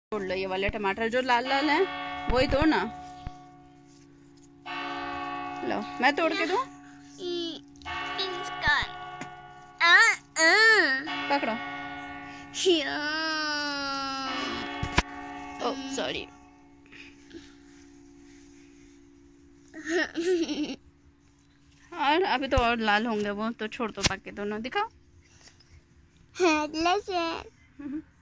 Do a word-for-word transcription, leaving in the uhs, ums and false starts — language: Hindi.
तोड़ लो ये वाले टमाटर जो लाल लाल हैं, वही तोड़ ना। लो मैं तोड़ के दूं? पकड़ो। Oh sorry. और अभी तो और लाल होंगे वो, तो छोड़ दो बाकी दोनों। दिखाओ।